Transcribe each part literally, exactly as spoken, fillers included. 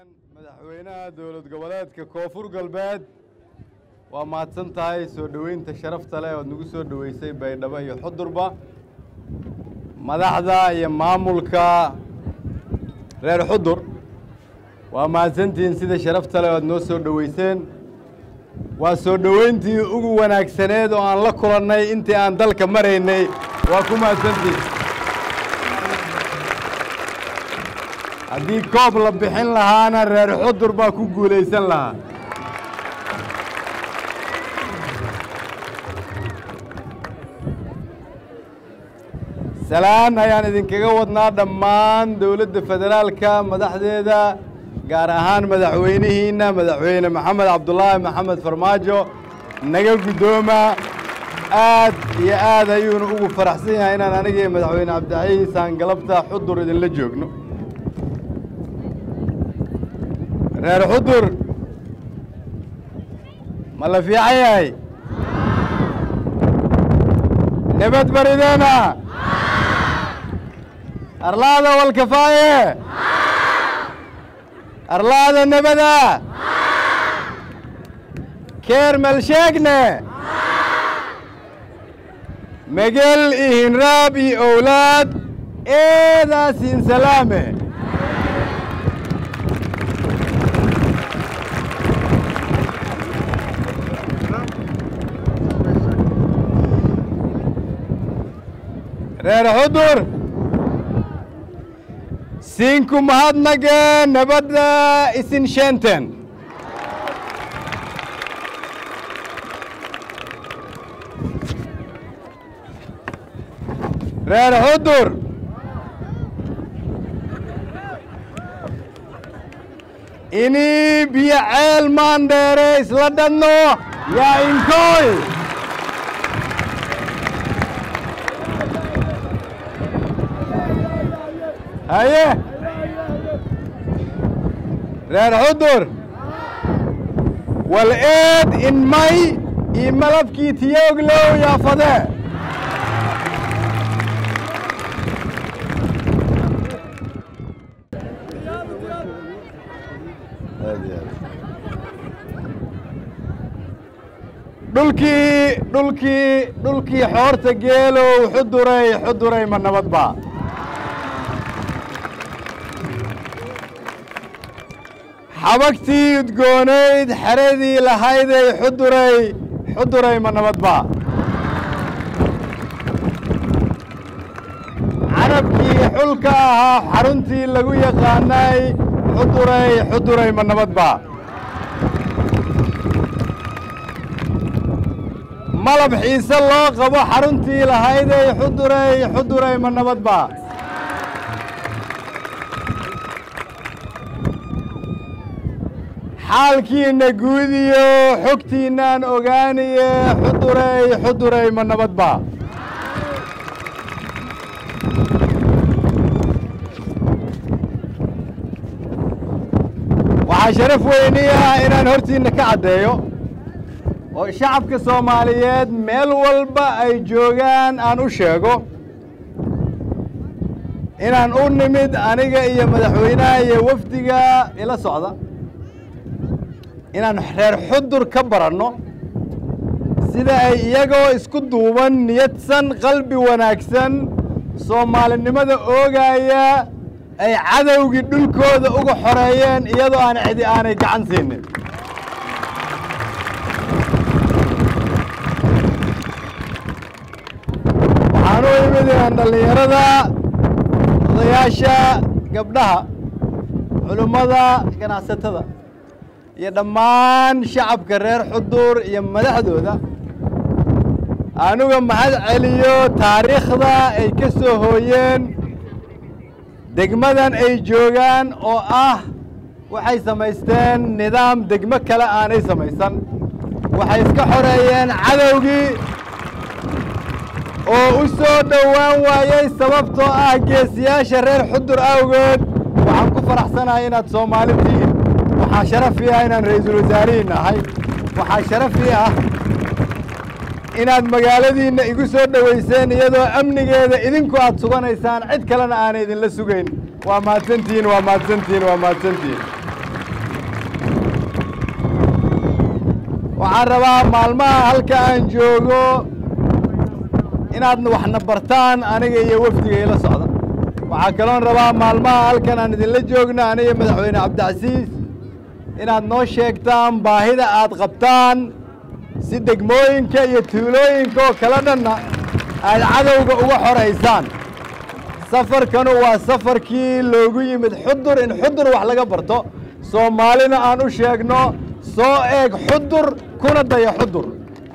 madaxweynaha dowlad goboleedka koonfur galbeed waa mahadsan tahay soo dhoweynta sharafta leh oo nagu soo dhoweysay baydhabo iyo xudurba madaxda iyo maamulka reer xudur waa mahadsantihiin sida sharafta leh oo noo soo dhoweyseen waa soo dhoweyntii ugu wanaagsaneed oo aan la kulannay intii aan dalka maraynay waa ku mahadsantihiin haddii koob la bixin lahaana reer xudur baa ku guulaysan lahaa salaan ayaan idinkaga wadnaa dhammaan dowladda federaalka madaxdeeda gaar ahaan madaxweynihiinna madaxweyne maxamed cabdulaahi maxamed farmaajo naga guddooma aad iyo aad ayuuna ugu faraxsan yahay inaan aniga iyo madaxweyne cabdicaiis aan galabta xudur idinla joogno reer xudur ma la fiican yahay nabad barideena arlaada walkafaaye arlaada nabada keer malsheegne megel iyo hinraab iyo owlaad eedaasin salaame reer xudur siinku mahadnage nabadda isin sheenten reer xudur inii biyo ceel maandheere isla dhanno yaa inkooy haye reer xudur wal eed in may iyo malabkii tiyooglow yaafadee dhulkii dhulkii dhulkii xoorta geelow xuduray xuduray ma nabad baa xabagtii udgoonayd xeradii lahayday xuduray xuduray ma nabad baa carabkii xulka ahaa xaruntii lagu yaqaanay xuduray xuduray ma nabad baa malab xiise loo qabo xaruntii lahayday xuduray xuduray ma nabad baa xaalkiinna guudiyo xogtiinnaan ogaaniye xuduray xuduray ma nabad baa waxaa sharaf weyni ah inaan hortiinna ka caddeeyo oo shacabka soomaaliyeed meel walba ay joogaan aan u sheego inaan u nimid aniga iyo madaxweynaha iyo wafdiga ila socda inaan reer xudur ka baranno sida ay iyagoo isku duuban niyadsan qalbi wanaagsan soomaalinimada oogaaya ay cadowgii dhulkooda uga xoreeyeen iyadoo aan cidi aanay gacan siinin waxaan u imid inaan dhallinyarada odayaasha gabdhaha culummada ganacsatada iyo dhammaan shacabka reer xudur iyo madaxdooda anuga mahad celiyo taariikhda ay ka soo hooyeen degmadan ay joogaan oo ah waxay samaysteen nidaam degmo kale aanay samaysan waxay iska xoreeyeen cadowgii oo u soo dhowaan waayey sababtoo ah geesiyaasha reer xudur awgeed waxaan ku faraxsanahay inaad Soomaali tihiin waxaa sharaf ii ah inaan ra'iisul wasaarihiin ahay waxaa sharaf ii ah inaad magaaladiinna igu soo dhoweyseen iyadoo amnigeeda idinku aad suganaysaan cid kalena aanay idinla sugayn waa mahadsantihiin waa mahadsantihiin waa mahadsantihiin waxaan rabaa maalmaha halka aan joogo inaad waxna bartaan aniga iyo wafdiga ila socda. waxaa kaloon rabaa maalmaha halkan aan idinla joogno aniga madaxweyne cabdicasiis inaad noo sheegtaan baahida aad qabtaan si degmooyinka iyo tuulooyinka oo kala dhanna aad cadowga uga xoraysaan. safarkanu waa safarkii loogu yimid xudur in xudur wax laga barto, soomaalina aan u sheegno soo eeg xudur kuna daya xudur.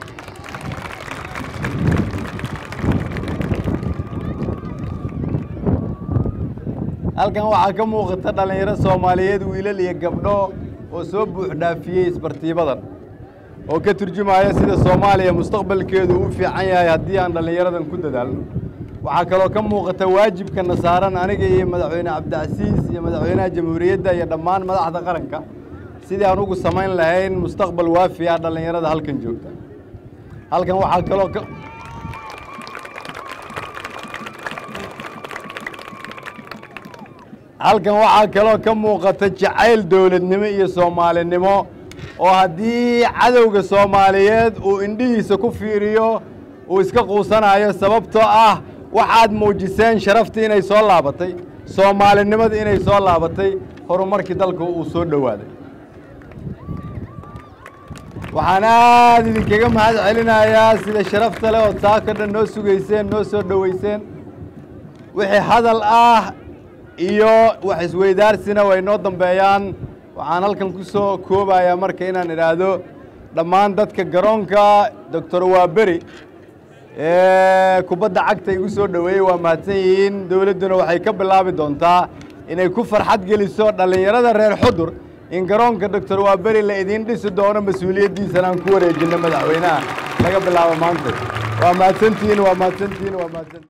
halkan waxaa ka muuqata dhallinyaro soomaaliyeed wiilal iyo gabdho oo soo buux dhaafiyey isbartiibadan oo ka turjumaya sida Soomaaliya mustaqbalkeedu u fiican yahay haddii aan dhallinyaradan ku dadaalno. waxaa kaloo ka muuqata waajibkana saaran aniga iyo madaxweyne cabdicasiis iyo madaxweynaha jamhuuriyadda iyo dhammaan madaxda qaranka sidii aan ugu samayn lahayn mustaqbal waafi ah dhallinyarada halkan joogta. halkan waxaa kaloo ka halkan waxaa kaloo ka muuqata jacayl dowladnimo iyo soomaalinimo oo haddii cadowga Soomaaliyeed uu indhihiisa ku fiiriyo uu iska quusanayo sababtoo ah waxaad muujiseen sharaftii inay soo laabatay, soomaalinimadii inay soo laabatay, horumarkii dalka uu soo dhowaaday. waxaan aad idinkaga mahad celinayaa sida sharafta leh oo taaka dhan noo sugayseen, noo soo dhoweyseen. wixii hadal ah iyo wax isweydaarsina way noo dambeeyaan. waxaan halkan ku soo koobayaa marka inaan idhaahdo dhammaan dadka garoonka doctor Waaberi ee kubadda cagta igu soo dhaweeyay waa mahadsan yihiin. dowladduna waxay ka bilaabi doontaa inay ku farxad geliso dhallinyarada reer xudur in garoonka doctor Waaberi la idin dhisi doono mas'uuliyaddiisana aan ku wareejino madaxweynaha laga bilaabo maanta. waa mahadsantihiin waa mahadsantihiin waa mahadsan